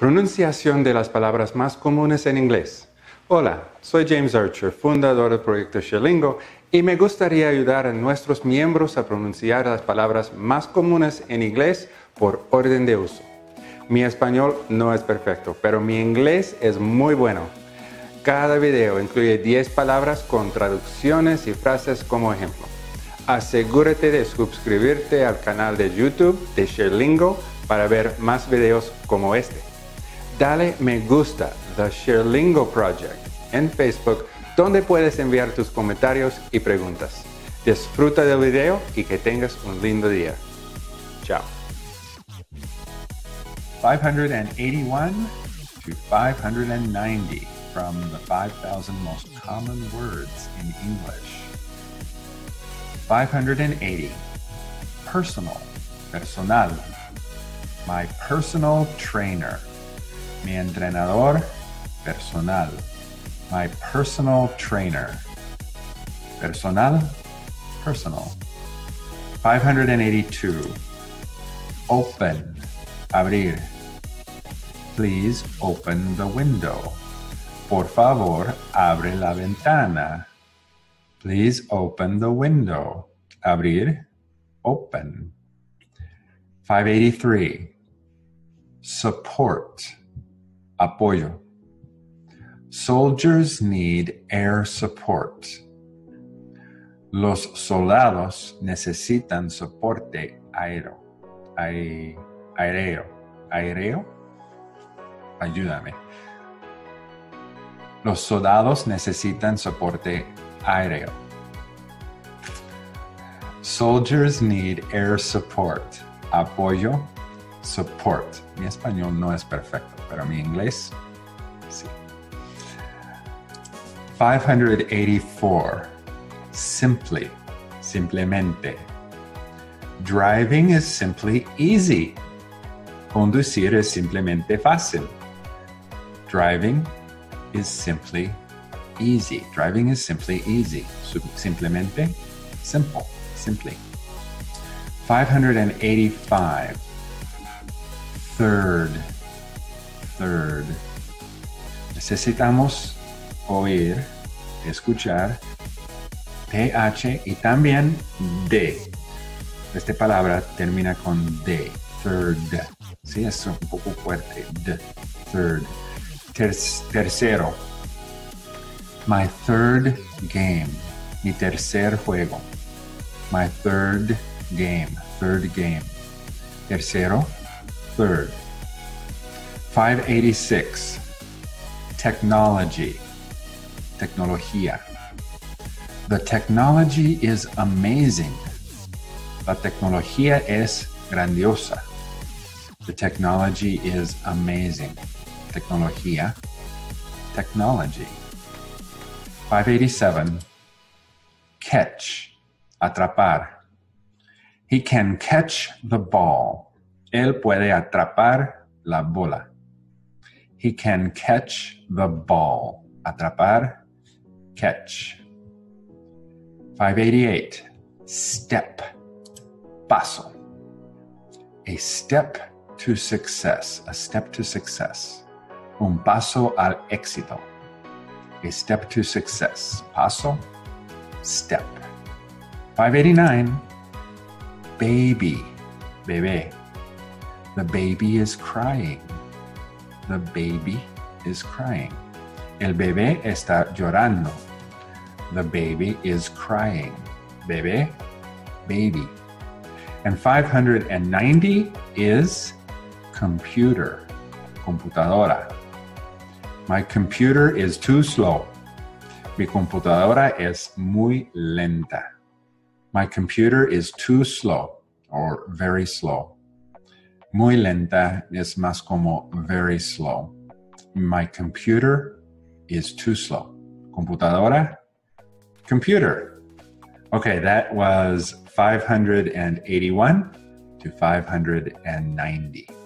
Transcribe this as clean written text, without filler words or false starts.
Pronunciación de las palabras más comunes en inglés. Hola, soy James Archer, fundador del proyecto ShareLingo, y me gustaría ayudar a nuestros miembros a pronunciar las palabras más comunes en inglés por orden de uso. Mi español no es perfecto, pero mi inglés es muy bueno. Cada video incluye 10 palabras con traducciones y frases como ejemplo. Asegúrate de suscribirte al canal de YouTube de ShareLingo para ver más videos como este. Dale me gusta The ShareLingo Project en Facebook, donde puedes enviar tus comentarios y preguntas. Disfruta del video y que tengas un lindo día. Chao. 581 to 590 from the 5,000 most common words in English. 580. Personal, personal. My personal trainer. Mi entrenador personal. My personal trainer. Personal, personal. 582. Open, abrir. Please open the window. Por favor, abre la ventana. Please open the window. Abrir, open. 583. Support, apoyo. Soldiers need air support. Los soldados necesitan soporte aéreo. Aéreo. Ayúdame. Los soldados necesitan soporte aéreo. Soldiers need air support. Apoyo, support. Mi español no es perfecto, pero mi inglés, sí. 584. Simply, simplemente. Driving is simply easy. Conducir es simplemente fácil. Driving is simply easy. Driving is simply easy. Simplemente, simple, simply. 585. Third. Necesitamos oír, escuchar, TH y también D. Esta palabra termina con D. Third. Sí, es un poco fuerte. D. Third. Tercero. My third game. Mi tercer juego. My third game. Third game. Tercero. Third. 586. Technology. Tecnología. The technology is amazing. La tecnología es grandiosa. The technology is amazing. Tecnología. Technology. 587. Catch. Atrapar. He can catch the ball. Él puede atrapar la bola. He can catch the ball. Atrapar. Catch. 588. Step. Paso. A step to success. A step to success. Un paso al éxito. A step to success. Paso. Step. 589. Baby. Bebé. The baby is crying. The baby is crying. El bebé está llorando. The baby is crying. Bebé, baby. And 590 is computer. Computadora. My computer is too slow. Mi computadora es muy lenta. My computer is too slow or very slow. Muy lenta es más como very slow. My computer is too slow. Computadora, computer. Okay, that was 581 to 590.